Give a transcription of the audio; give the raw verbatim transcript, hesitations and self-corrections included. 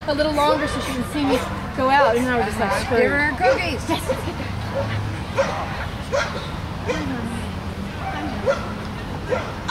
A little longer so she can see me go out, and then I was just like, screw. Give her cookies. Yes, let's get there.